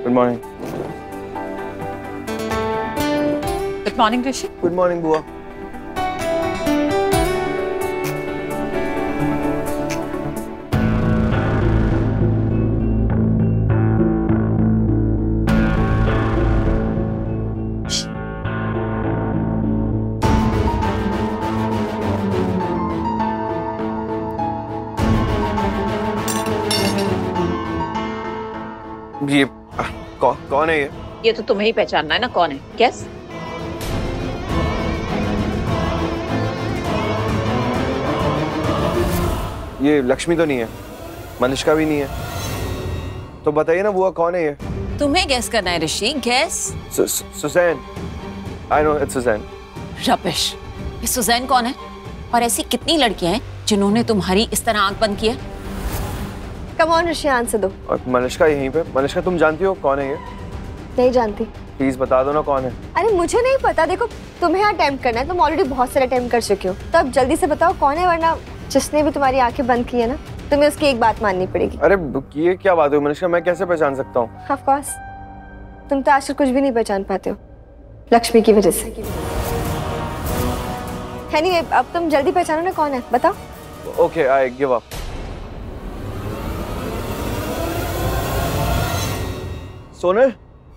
Good morning. Good morning Rishi. Good morning बुआ। ये कौन है ये? ये तो तुम्हें ही पहचानना है ना कौन है। गेस। ये लक्ष्मी तो नहीं है, मलिष्का भी नहीं है, तो बताइए ना बुआ कौन है ये? तुम्हें गेस करना है Rishi. Guess. Suzanne. I know it's Suzanne. Rubbish. ये सुजैन कौन है? और ऐसी कितनी लड़कियां हैं जिन्होंने तुम्हारी इस तरह आंख बंद की है? कम ऑन ऋषि, आंसर दो। और मलिष्का यहीं पे। मलिष्का तुम जानती हो कौन है ये? नहीं जानती। प्लीज बता दो ना कौन है। अरे मुझे नहीं पता, देखो तुम्हें अटेम्प्ट करना है, तुम ऑलरेडी बहुत सारे अटेम्प्ट कर चुके हो, तो अब जल्दी से बताओ कौन है, वरना जिसने भी तुम्हारी आंखें बंद की है ना, तुम्हें उसकी एक बात माननी पड़ेगी। अरे ये क्या बात है मलिष्का, मैं कैसे पहचान सकता हूँ? ऑफ कोर्स तुम तो आजकल कुछ भी नहीं पहचान पाते हो, लक्ष्मी की वजह से। एनीवे, अब तुम जल्दी पहचानो ना कौन है, बताओ। Okay, I give up. Sonal?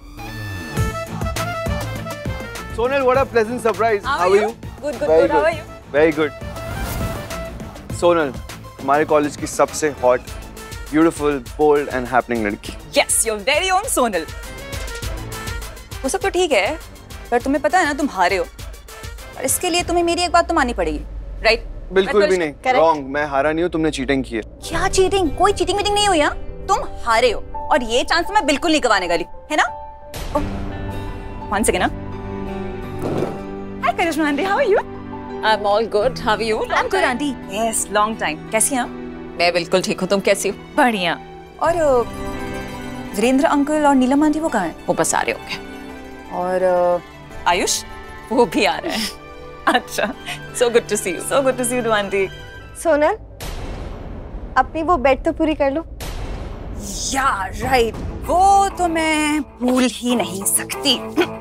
Sonal, what a pleasant surprise. How are you? Good, good, good. How are you? Very good. Sonal, हमारे कॉलेज की सबसे hot, beautiful, bold and happening लड़की। Yes, your very own Sonal. वो सब तो ठीक है, पर तुम्हें पता है ना तुम हारे हो, और इसके लिए तुम्हें मेरी एक बात तो माननी पड़ेगी, राइट? बिल्कुल भी नहीं, रॉन्ग। मैं हारा नहीं हूँ, तुमने चीटिंग की है। क्या चीटिंग? कोई चीटिंग मीटिंग नहीं हुई है, तुम हारे हो, और ये चांस मैं बिल्कुल नहीं गवाने वाली, है ना? One second, ना? Hi, Karishma aunty, how are you? I'm all good. How are you? I'm good, aunty. Yes, long time. कैसी हैं? मैं बिल्कुल ठीक हूँ। तुम कैसी हो? बढ़िया। और वीरेंद्र अंकल और नीलम आंटी वो कहाँ हैं? वो बस आ रहे होंगे। और आयुष? वो भी आ रहे हैं। अच्छा, so good to see you. So good to see you, aunty. Sonal, अपनी वो बेट तो पूरी कर लो। या राइट, वो तो मैं भूल ही नहीं सकती।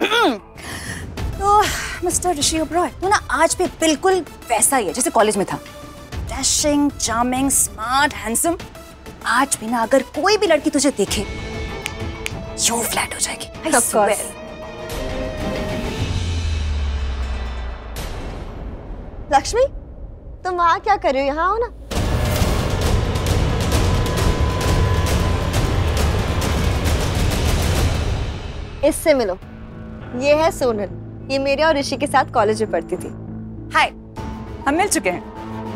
तो मिस्टर ऋषि ओबरॉय, तू ना आज भी बिल्कुल वैसा ही है जैसे कॉलेज में था। Dashing, charming, smart, handsome. आज भी ना अगर कोई भी लड़की तुझे देखे, यू फ्लैट हो जाएगी। I Of course. swear. Lakshmi, तुम वहाँ क्या कर रही हो? यहाँ आओ ना। इससे मिलो, ये है सोनल, ये मेरे और ऋषि के साथ कॉलेज में पढ़ती थी। हाय, हम मिल चुके हैं।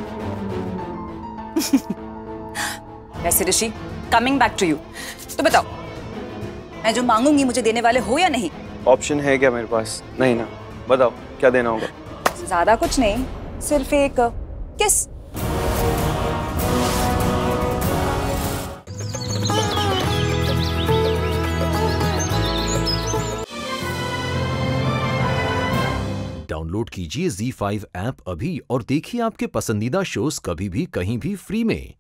वैसे Rishi, coming back to you, तो बताओ, मैं जो मांगूंगी मुझे देने वाले हो या नहीं? ऑप्शन है क्या मेरे पास? नहीं ना, बताओ क्या देना होगा? ज्यादा कुछ नहीं, सिर्फ एक किस। डाउनलोड कीजिए ZEE5 ऐप अभी और देखिए आपके पसंदीदा शोज कभी भी कहीं भी फ्री में।